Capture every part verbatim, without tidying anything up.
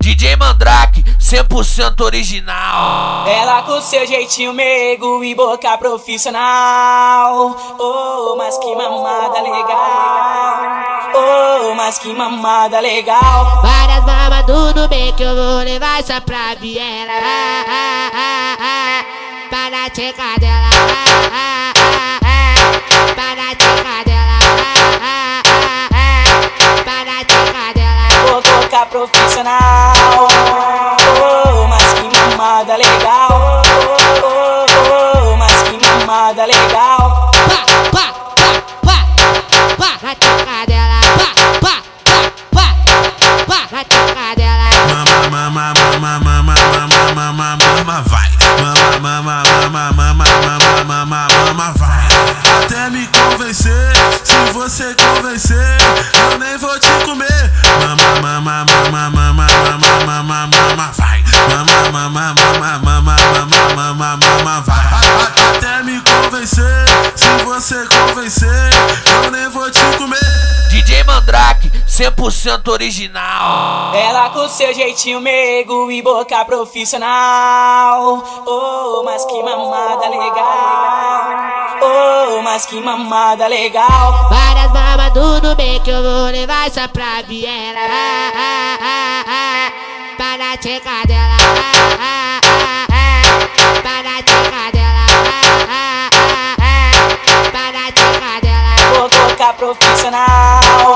D J Mandrake, cem por cento original. Ela com seu jeitinho meigo e boca profissional. Oh, mas que mamada legal. Oh, mas que mamada legal. Várias mamas do bem que eu vou levar essa pra Viela. Ah, ah, ah, ah, para a tcheca dela. Ah, ah, ah, ah, para a tcheca dela. Ah, ah, ah, ah, para a tcheca dela. Boca profissional. Oh, mas que mamada legal. Oh, oh, oh, mas que mamada legal. Pá, pá, pá, pá, pá, na tcheca dela. Pá, pá, pá, pá, pá, na tcheca dela. Mama, mama, mama, mama, mama, mama, mama, vai. Mama, mama, mama, mama, mama, mama, mama, vai. Até me convencer, se você convencer, eu nem vou te comer. Mama, mama, mama, mama, mama, mama, mama, vai. Mama, mama, mama, mama, mama, mama, mama, vai. Até me convencer, se você convencer, eu nem vou te comer. D J Mandrake, cem por cento original. Ela com seu jeitinho meigo e boca profissional. Oh, mas que mamada legal. Oh, mas que mamada legal. Várias mamas do bem que eu vou levar essa pra Viela. Ah, ah, ah, ah, para a tcheca dela. Ah, ah, ah, ah, para a tcheca dela. Ah, ah, ah, ah, para a tcheca dela. Boca profissional.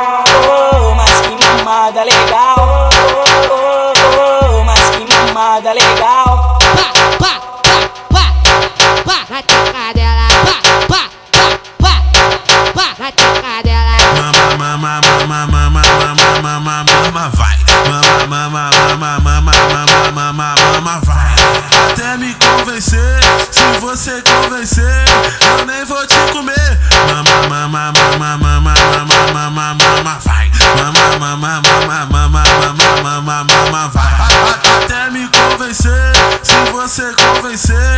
Oh, mas que mamada legal. Oh, oh, oh, mas que mamada legal. Pá, pá, pá, pá, pá, na tcheca dela. Pá, pá, pá, pá, pá, na tcheca dela. Mama, mama, mama, mama, mama, mama, mama, vai. Mama, mama, mama, mama, mama, mama, mama, vai. Até me convencer, se você convencer, eu nem vou te comer. Mama, mama, mama, mama, mama, mama, mama, vai. Mama, mama, mama, mama, mama, mama, mama, vai. Até me convencer, se você convencer,